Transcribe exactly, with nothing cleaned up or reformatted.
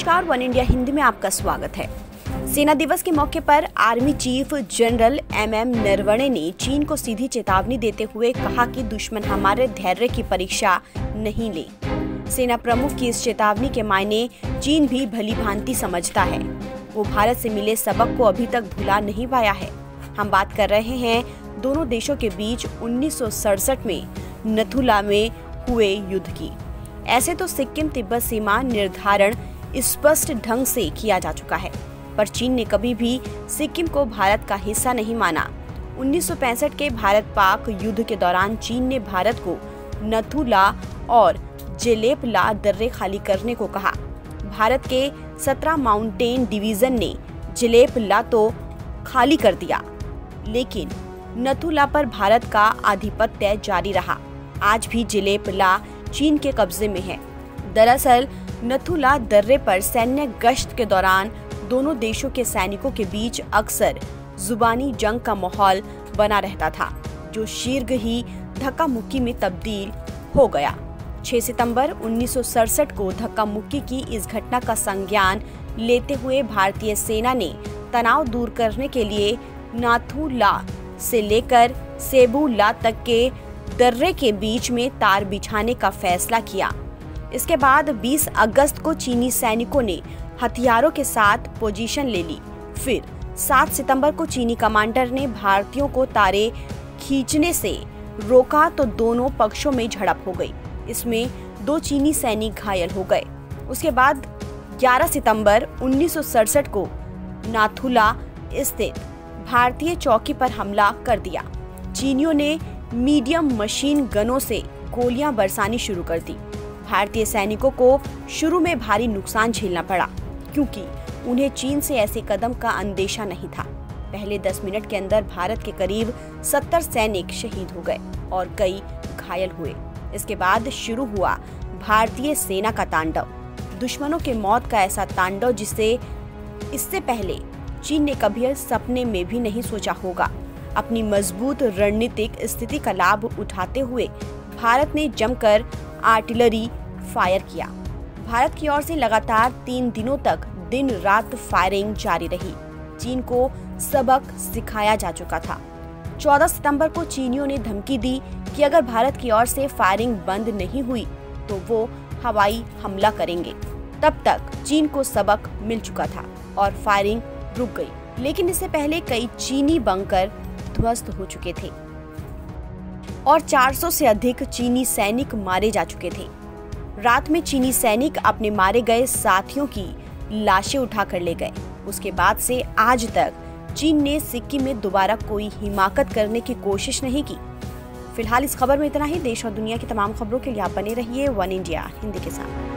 नमस्कार, one India Hindi में आपका स्वागत है। सेना दिवस के मौके पर army chief general M M Naravane ने चीन को सीधी चेतावनी देते हुए कहा कि दुश्मन हमारे धैर्य की परीक्षा नहीं ले। सेना प्रमुख की इस चेतावनी के मायने चीन भी भली भांति समझता है। वो भारत से मिले सबक को अभी तक भुला नहीं पाया है। हम बात कर रहे हैं दोनों देशों के बीच उन्नीस सौ सड़सठ में नथुला में हुए युद्ध की। ऐसे तो सिक्किम तिब्बत सीमा निर्धारण स्पष्ट ढंग से किया जा चुका है, पर चीन ने कभी भी सिक्किम को भारत का हिस्सा नहीं माना। उन्नीस सौ पैंसठ के भारत पाक युद्ध के दौरान चीन ने भारत को नथुला और जेलेपला दर्रे खाली करने को कहा। भारत के सत्रह माउंटेन डिवीजन ने जेलेपला तो खाली कर दिया, लेकिन नथुला पर भारत का आधिपत्य जारी रहा। आज भी जेलेपला चीन के कब्जे में है। दरअसल नथुला दर्रे पर सैन्य गश्त के दौरान दोनों देशों के सैनिकों के बीच अक्सर जुबानी जंग का माहौल बना रहता था, जो शीघ्र ही धक्का मुक्की में तब्दील हो गया। छह सितंबर उन्नीस सौ सड़सठ को धक्का मुक्की की इस घटना का संज्ञान लेते हुए भारतीय सेना ने तनाव दूर करने के लिए नाथुला से लेकर सेबुला तक के दर्रे के बीच में तार बिछाने का फैसला किया। इसके बाद बीस अगस्त को चीनी सैनिकों ने हथियारों के साथ पोजीशन ले ली। फिर सात सितंबर को चीनी कमांडर ने भारतीयों को तारे खींचने से रोका तो दोनों पक्षों में झड़प हो गई। इसमें दो चीनी सैनिक घायल हो गए। उसके बाद ग्यारह सितंबर उन्नीस सौ सड़सठ को नाथुला स्थित भारतीय चौकी पर हमला कर दिया। चीनियों ने मीडियम मशीन गनों से गोलियां बरसानी शुरू कर दी। भारतीय सैनिकों को शुरू में भारी नुकसान झेलना पड़ा, क्योंकि उन्हें चीन से ऐसे कदम का अंदेशा नहीं था। पहले दस मिनट के अंदर भारत के करीब सत्तर सैनिक शहीद हो गए और कई घायल हुए। इसके बाद शुरू हुआ भारतीय सेना का तांडव, दुश्मनों के मौत का ऐसा तांडव जिसे इससे पहले चीन ने कभी सपने में भी नहीं सोचा होगा। अपनी मजबूत रणनीतिक स्थिति का लाभ उठाते हुए भारत ने जमकर आर्टिलरी फायर किया। भारत की ओर से लगातार तीन दिनों तक दिन रात फायरिंग जारी रही। चीन को सबक सिखाया जा चुका था। चौदह सितंबर को चीनियों ने धमकी दी कि अगर भारत की ओर से फायरिंग बंद नहीं हुई तो वो हवाई हमला करेंगे। तब तक चीन को सबक मिल चुका था और फायरिंग रुक गई। लेकिन इससे पहले कई चीनी बंकर ध्वस्त हो चुके थे और चार सौ से अधिक चीनी सैनिक मारे जा चुके थे। रात में चीनी सैनिक अपने मारे गए साथियों की लाशें उठाकर ले गए। उसके बाद से आज तक चीन ने सिक्किम में दोबारा कोई हिमाकत करने की कोशिश नहीं की। फिलहाल इस खबर में इतना ही। देश और दुनिया की तमाम खबरों के लिए आप बने रहिए वन इंडिया हिंदी के साथ।